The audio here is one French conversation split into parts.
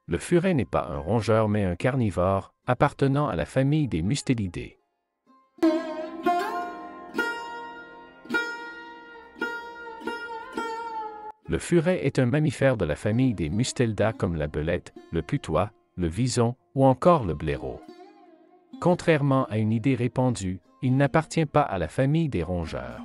Le furet n'est pas un rongeur mais un carnivore, appartenant à la famille des Mustélidés. Le furet est un mammifère de la famille des Mustelida comme la belette, le putois, le vison ou encore le blaireau. Contrairement à une idée répandue, il n'appartient pas à la famille des rongeurs.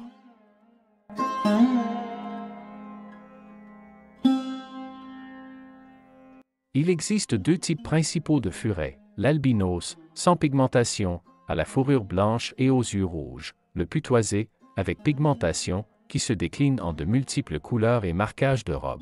Il existe deux types principaux de furets, l'albinos, sans pigmentation, à la fourrure blanche et aux yeux rouges, le putoisé, avec pigmentation, qui se décline en de multiples couleurs et marquages de robe.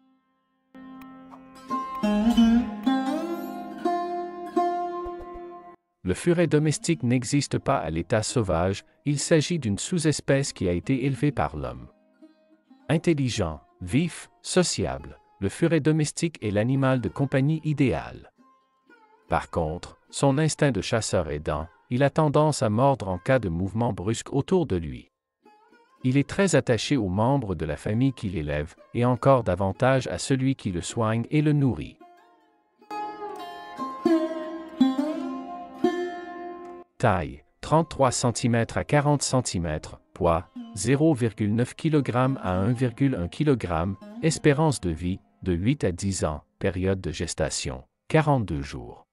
Le furet domestique n'existe pas à l'état sauvage, il s'agit d'une sous-espèce qui a été élevée par l'homme. Intelligent, vif, sociable, le furet domestique est l'animal de compagnie idéal. Par contre, son instinct de chasseur aidant, il a tendance à mordre en cas de mouvement brusque autour de lui. Il est très attaché aux membres de la famille qui l'élève, et encore davantage à celui qui le soigne et le nourrit. Taille, 33 cm à 40 cm, poids, 0,9 kg à 1,1 kg, espérance de vie, de 8 à 10 ans, période de gestation, 42 jours.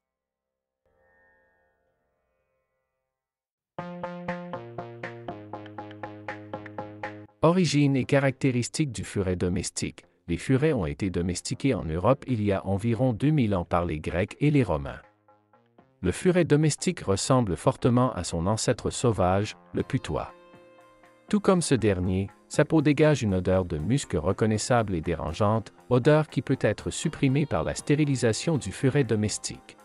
Origine et caractéristiques du furet domestique. Les furets ont été domestiqués en Europe il y a environ 2000 ans par les Grecs et les Romains. Le furet domestique ressemble fortement à son ancêtre sauvage, le putois. Tout comme ce dernier, sa peau dégage une odeur de musc reconnaissable et dérangeante, odeur qui peut être supprimée par la stérilisation du furet domestique.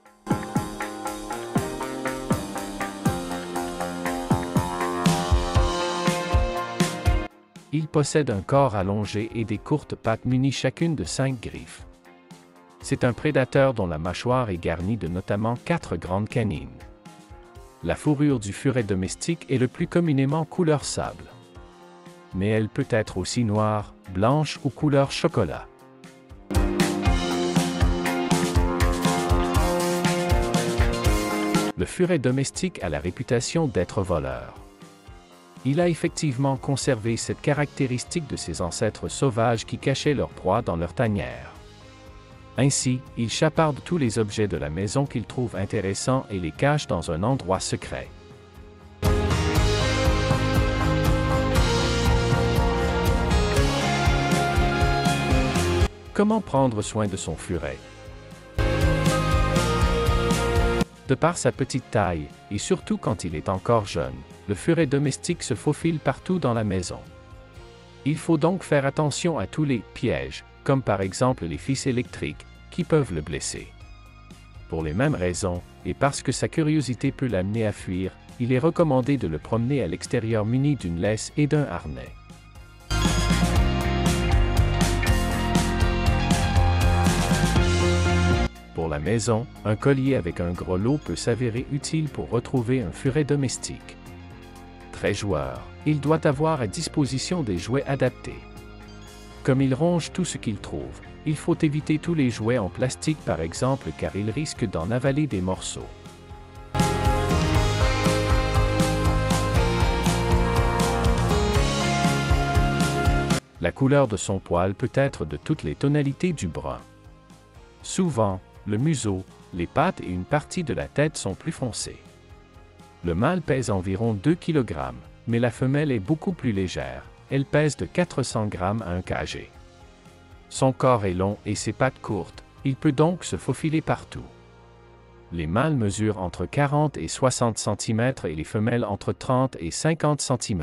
Il possède un corps allongé et des courtes pattes munies chacune de 5 griffes. C'est un prédateur dont la mâchoire est garnie de notamment 4 grandes canines. La fourrure du furet domestique est le plus communément couleur sable. Mais elle peut être aussi noire, blanche ou couleur chocolat. Le furet domestique a la réputation d'être voleur. Il a effectivement conservé cette caractéristique de ses ancêtres sauvages qui cachaient leur proie dans leur tanière. Ainsi, il chaparde tous les objets de la maison qu'il trouve intéressants et les cache dans un endroit secret. Comment prendre soin de son furet? De par sa petite taille, et surtout quand il est encore jeune, le furet domestique se faufile partout dans la maison. Il faut donc faire attention à tous les pièges, comme par exemple les fils électriques, qui peuvent le blesser. Pour les mêmes raisons, et parce que sa curiosité peut l'amener à fuir, il est recommandé de le promener à l'extérieur muni d'une laisse et d'un harnais. Pour la maison, un collier avec un gros lot peut s'avérer utile pour retrouver un furet domestique. Très joueur, il doit avoir à disposition des jouets adaptés. Comme il ronge tout ce qu'il trouve, il faut éviter tous les jouets en plastique par exemple car il risque d'en avaler des morceaux. La couleur de son poil peut être de toutes les tonalités du brun. Souvent, le museau, les pattes et une partie de la tête sont plus foncés. Le mâle pèse environ 2 kg, mais la femelle est beaucoup plus légère, elle pèse de 400 g à 1 kg. Son corps est long et ses pattes courtes, il peut donc se faufiler partout. Les mâles mesurent entre 40 et 60 cm et les femelles entre 30 et 50 cm.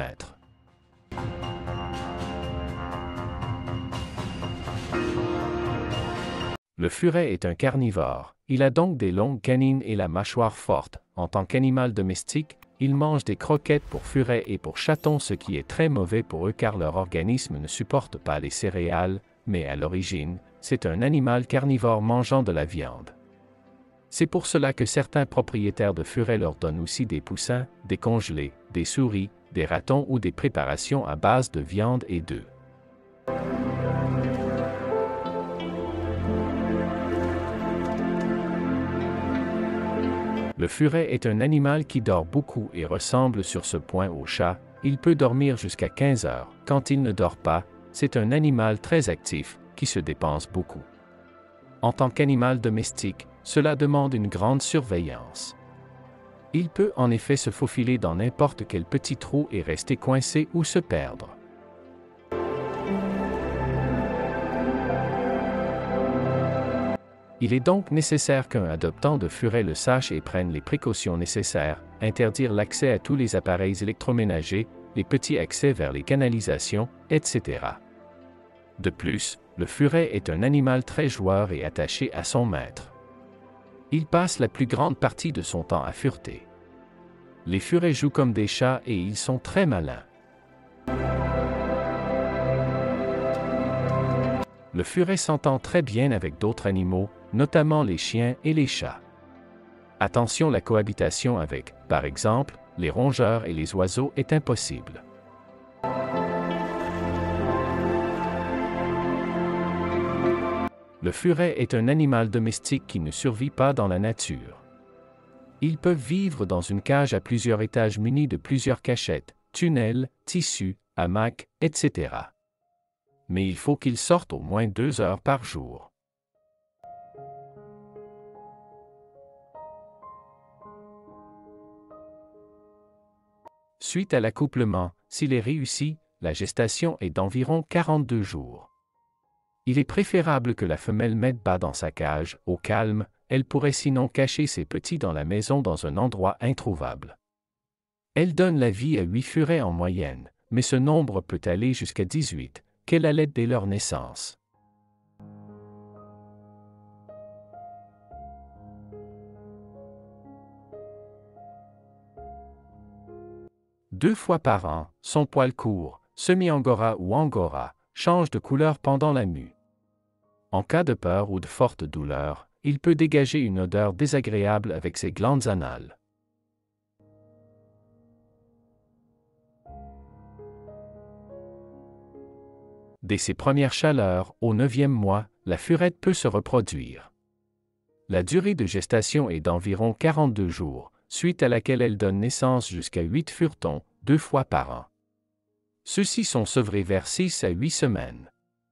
Le furet est un carnivore, il a donc des longues canines et la mâchoire forte. En tant qu'animal domestique, il mange des croquettes pour furets et pour chatons, ce qui est très mauvais pour eux car leur organisme ne supporte pas les céréales, mais à l'origine, c'est un animal carnivore mangeant de la viande. C'est pour cela que certains propriétaires de furets leur donnent aussi des poussins, des congelés, des souris, des ratons ou des préparations à base de viande et d'œufs. Le furet est un animal qui dort beaucoup et ressemble sur ce point au chat. Il peut dormir jusqu'à 15 heures. Quand il ne dort pas, c'est un animal très actif, qui se dépense beaucoup. En tant qu'animal domestique, cela demande une grande surveillance. Il peut en effet se faufiler dans n'importe quel petit trou et rester coincé ou se perdre. Il est donc nécessaire qu'un adoptant de furet le sache et prenne les précautions nécessaires, interdire l'accès à tous les appareils électroménagers, les petits accès vers les canalisations, etc. De plus, le furet est un animal très joueur et attaché à son maître. Il passe la plus grande partie de son temps à fureter. Les furets jouent comme des chats et ils sont très malins. Le furet s'entend très bien avec d'autres animaux, notamment les chiens et les chats. Attention, la cohabitation avec, par exemple, les rongeurs et les oiseaux est impossible. Le furet est un animal domestique qui ne survit pas dans la nature. Ils peuvent vivre dans une cage à plusieurs étages munis de plusieurs cachettes, tunnels, tissus, hamacs, etc. Mais il faut qu'ils sortent au moins 2 heures par jour. Suite à l'accouplement, s'il est réussi, la gestation est d'environ 42 jours. Il est préférable que la femelle mette bas dans sa cage, au calme, elle pourrait sinon cacher ses petits dans la maison dans un endroit introuvable. Elle donne la vie à 8 furets en moyenne, mais ce nombre peut aller jusqu'à 18, qu'elle allait dès leur naissance. Deux fois par an, son poil court, semi-angora ou angora, change de couleur pendant la mue. En cas de peur ou de forte douleur, il peut dégager une odeur désagréable avec ses glandes anales. Dès ses premières chaleurs, au 9e mois, la furette peut se reproduire. La durée de gestation est d'environ 42 jours, suite à laquelle elle donne naissance jusqu'à 8 furetons, 2 fois par an. Ceux-ci sont sevrés vers 6 à 8 semaines.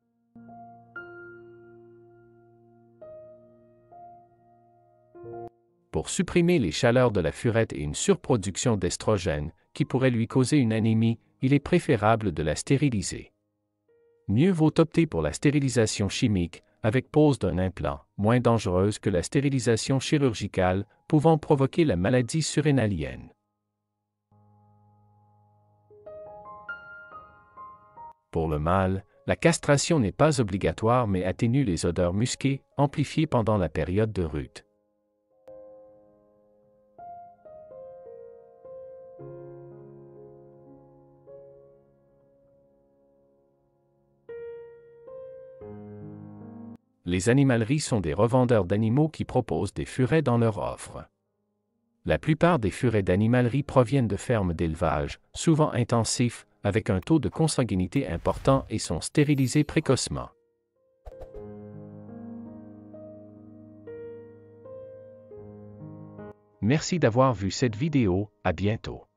Pour supprimer les chaleurs de la furette et une surproduction d'estrogène, qui pourrait lui causer une anémie, il est préférable de la stériliser. Mieux vaut opter pour la stérilisation chimique, avec pose d'un implant, moins dangereuse que la stérilisation chirurgicale, pouvant provoquer la maladie surrénalienne. Pour le mâle, la castration n'est pas obligatoire mais atténue les odeurs musquées, amplifiées pendant la période de rut. Les animaleries sont des revendeurs d'animaux qui proposent des furets dans leur offre. La plupart des furets d'animalerie proviennent de fermes d'élevage, souvent intensifs, avec un taux de consanguinité important et sont stérilisés précocement. Merci d'avoir vu cette vidéo, à bientôt.